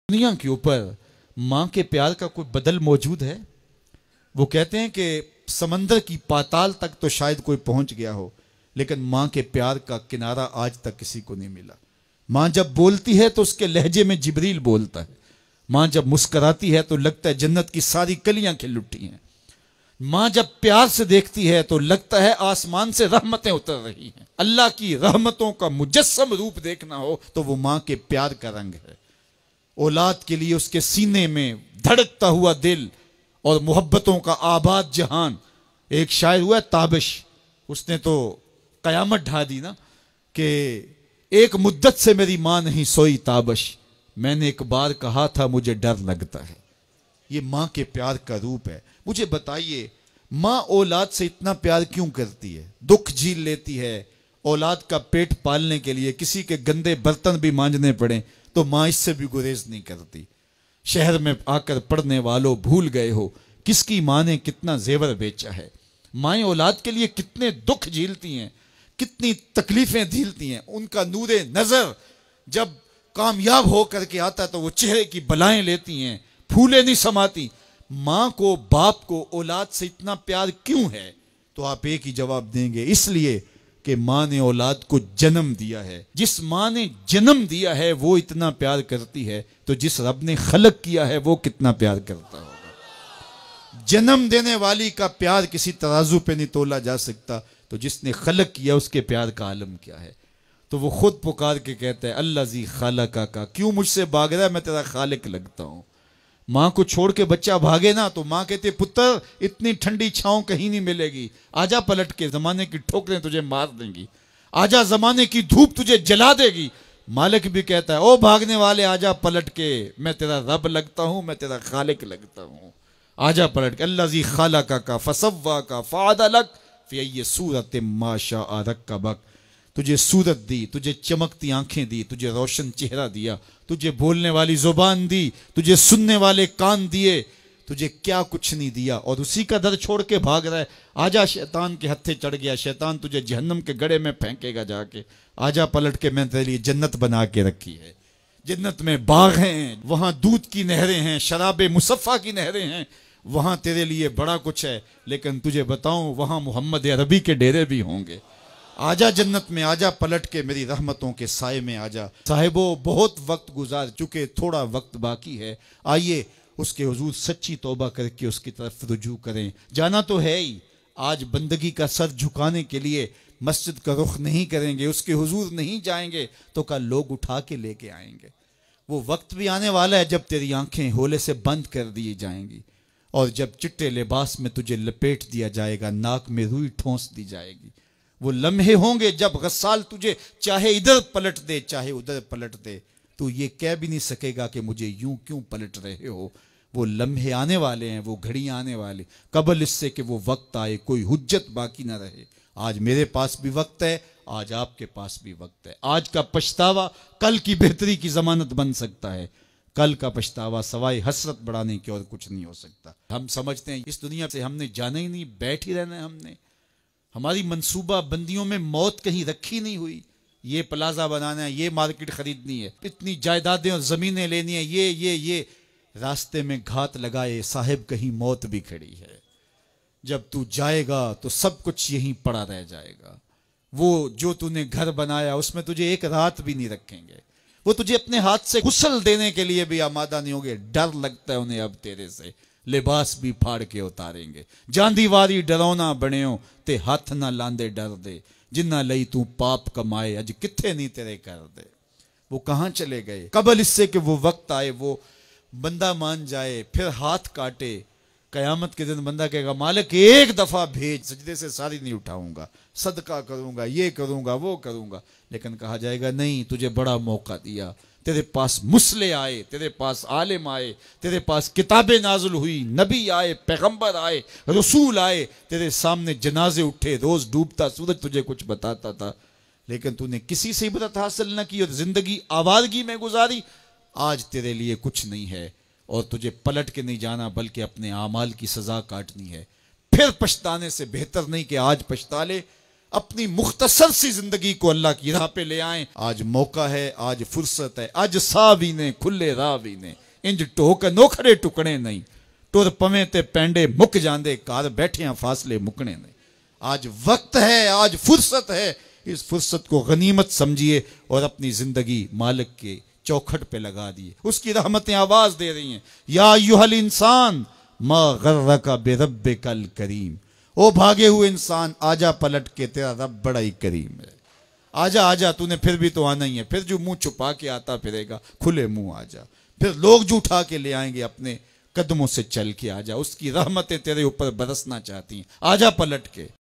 دنیا کے اوپر ماں کے پیار کا کوئی بدل موجود ہے؟ وہ کہتے ہیں کہ سمندر کی پاتال تک تو شاید کوئی پہنچ گیا ہو، لیکن ماں کے پیار کا کنارہ آج تک کسی کو نہیں ملا۔ ماں جب بولتی ہے تو اس کے لہجے میں جبریل بولتا ہے، ماں جب مسکراتی ہے تو لگتا ہے جنت کی ساری کلیاں کھل اٹھی ہیں، ماں جب پیار سے دیکھتی ہے تو لگتا ہے آسمان سے رحمتیں اتر رہی ہیں۔ اللہ کی رحمتوں کا مجسم روپ دیکھنا ہو تو وہ ماں کے پیار کا رنگ ہے۔ اولاد کے لیے اس کے سینے میں دھڑکتا ہوا دل اور محبتوں کا آباد جہان۔ ایک شاعر ہوا ہے تابش، اس نے تو قیامت ڈھا دی نا کہ ایک مدت سے میری ماں نہیں سوئی تابش، میں نے ایک بار کہا تھا مجھے ڈر لگتا ہے۔ یہ ماں کے پیار کا روپ ہے۔ مجھے بتائیے ماں اولاد سے اتنا پیار کیوں کرتی ہے؟ دکھ جھیل لیتی ہے، اولاد کا پیٹ پالنے کے لیے کسی کے گندے برتن بھی مانجنے پڑیں تو ماں اس سے بھی گریز نہیں کرتی۔ شہر میں آ کر پڑھنے والوں بھول گئے ہو کس کی ماں نے کتنا زیور بیچا ہے۔ مائیں اولاد کے لیے کتنے دکھ جھیلتی ہیں، کتنی تکلیفیں جھیلتی ہیں۔ ان کا نور نظر جب کامیاب ہو کر کے آتا ہے تو وہ چہرے کی بلائیں لیتی ہیں، پھولے نہیں سماتی۔ ماں کو، باپ کو اولاد سے اتنا پیار کیوں ہے؟ تو آپ ایک ہی جواب دیں گے، اس لیے کہ ماں نے اولاد کو جنم دیا ہے۔ جس ماں نے جنم دیا ہے وہ اتنا پیار کرتی ہے تو جس رب نے خلق کیا ہے وہ کتنا پیار کرتا ہوگا۔ جنم دینے والی کا پیار کسی ترازو پہ نہیں تولا جا سکتا، تو جس نے خلق کیا اس کے پیار کا عالم کیا ہے؟ تو وہ خود پکار کے کہتا ہے اللہ زی خالقہ کا، کیوں مجھ سے بھاگ رہا ہے، میں تیرا خالق لگتا ہوں۔ ماں کو چھوڑ کے بچہ بھاگے نا تو ماں کہتے پتر اتنی ٹھنڈی چھاؤں کہیں نہیں ملے گی، آجا پلٹ کے، زمانے کی ٹھوکریں تجھے مار دیں گی، آجا زمانے کی دھوپ تجھے جلا دے گی۔ مالک بھی کہتا ہے او بھاگنے والے آجا پلٹ کے، میں تیرا رب لگتا ہوں، میں تیرا خالق لگتا ہوں، آجا پلٹ کے۔ اللہ زی خالقہ کا فسوا کا فعدلک فی ای صورت ما شاء رکبک، تجھے صورت دی، تجھے چمکتی آنکھیں دی، تجھے روشن چہرہ دیا، تجھے بولنے والی زبان دی، تجھے سننے والے کان دیے، تجھے کیا کچھ نہیں دیا، اور اسی کا در چھوڑ کے بھاگ رہا ہے۔ آجا شیطان کے ہتھے چڑھ گیا، شیطان تجھے جہنم کے گڑھے میں پھینکے گا جا کے، آجا پلٹ کے، میں تیرے لیے جنت بنا کے رکھی ہے۔ جنت میں باغ ہیں، وہاں دودھ کی نہریں ہیں، شراب مصفا کی نہریں ہیں، وہاں تیرے لیے بڑا کچھ ہے، لیکن تجھے بتاؤں وہاں محمد عربی کے ڈیرے بھی ہوں گے۔ آجا جنت میں، آجا پلٹ کے میری رحمتوں کے سائے میں آجا۔ صاحبو بہت وقت گزار چکے، تھوڑا وقت باقی ہے، آئیے اس کے حضور سچی توبہ کر کے اس کی طرف رجوع کریں۔ جانا تو ہے ہی، آج بندگی کا سر جھکانے کے لیے مسجد کا رخ نہیں کریں گے، اس کے حضور نہیں جائیں گے تو کل لوگ اٹھا کے لے کے آئیں گے۔ وہ وقت بھی آنے والا ہے جب تیری آنکھیں ہولے سے بند کر دی جائیں گی، اور جب چٹے لباس میں تجھے لپیٹ دیا جائے گا، ناک میں روئی ٹھونس دی جائے گی۔ وہ لمحے ہوں گے جب غسال تجھے چاہے ادھر پلٹ دے چاہے ادھر پلٹ دے، تو یہ کہہ بھی نہیں سکے گا کہ مجھے یوں کیوں پلٹ رہے ہو۔ وہ لمحے آنے والے ہیں، وہ گھڑیاں آنے والے، قبل اس سے کہ وہ وقت آئے کوئی حجت باقی نہ رہے۔ آج میرے پاس بھی وقت ہے، آج آپ کے پاس بھی وقت ہے۔ آج کا پچھتاوا کل کی بہتری کی ضمانت بن سکتا ہے، کل کا پچھتاوا سوائے حسرت بڑھانے کے اور کچھ نہیں ہو سکتا۔ ہم سمجھتے ہیں اس دنیا سے ہم نے جانا ہی نہیں، بیٹھ ہی رہنا ہے، ہم نے ہماری منصوبہ بندیوں میں موت کہیں رکھی نہیں ہوئی۔ یہ پلازا بنانا ہے، یہ مارکیٹ خریدنی ہے، اتنی جائیدادیں اور زمینیں لینی ہیں، یہ راستے میں گھات لگائے صاحب کہیں موت بھی کھڑی ہے۔ جب تو جائے گا تو سب کچھ یہیں پڑا رہ جائے گا۔ وہ جو تو نے گھر بنایا اس میں تجھے ایک رات بھی نہیں رکھیں گے، وہ تجھے اپنے ہاتھ سے غسل دینے کے لیے بھی آمادہ نہیں ہوں گے۔ ڈر لگتا ہے انہیں اب تیرے سے، لباس بھی پھاڑ کے اتاریں گے۔ جاندی واری ڈرونا بنیو تے ہاتھ نہ لاندے ڈر دے، جنہ لئی تو پاپ کمائے اج کتھے نہیں تیرے کر دے۔ وہ کہاں چلے گئے؟ قبل اس سے کہ وہ وقت آئے، وہ بندہ مان جائے پھر ہاتھ کاٹے۔ قیامت کے دن بندہ کہے گا مالک ایک دفعہ بھیج، سجدے سے ساری نہیں اٹھاؤں گا، صدقہ کروں گا، یہ کروں گا، وہ کروں گا، لیکن کہا جائے گا نہیں، تجھے بڑا موقع دیا، تیرے پاس مسلح آئے، تیرے پاس عالم آئے، تیرے پاس کتابیں نازل ہوئی، نبی آئے، پیغمبر آئے، رسول آئے، تیرے سامنے جنازے اٹھے، روز ڈوبتا سورج تجھے کچھ بتاتا تھا، لیکن تو نے کسی سے عبرت حاصل نہ کی اور زندگی آوارگی میں گزاری۔ آج تیرے لیے کچھ نہیں ہے اور تجھے پلٹ کے نہیں جانا بلکہ اپنے اعمال کی سزا کاٹنی ہے۔ پھر پچھتانے سے بہتر نہیں کہ آج پچھتا لے، اپنی مختصر سی زندگی کو اللہ کی راہ پہ لے آئیں. آج موقع ہے, آج فرصت ہے, آج سا بھی نے کھلے راہ بھی نے, انج ٹوک نوکھڑے ٹکڑے نہیں, ٹر پویں تے پینڈے مک جاندے, کار بیٹھیاں فاصلے مکنے نہیں. آج وقت ہے, آج فرصت ہے, اس فرصت کو غنیمت سمجھیے اور اپنی زندگی مالک کے چوکھٹ پہ لگا دیے. اس کی رحمتیں آواز دے رہی ہیں, یا ایھا الانسان ما غرک بربک الکریم. او بھاگے ہوئے انسان, آجا پلٹ کے, تیرا رب بڑا ہی کریم ہے. آجا آجا, تو نے پھر بھی تو آنا ہی ہے. پھر جو منہ چھپا کے آتا پھرے گا, کھلے منہ آجا. پھر لوگ جو اٹھا کے لے آئیں گے اپنے قدموں سے چل کے آجا. اس کی رحمتیں تیرے اوپر برسنا چاہتی ہیں, آجا پلٹ کے.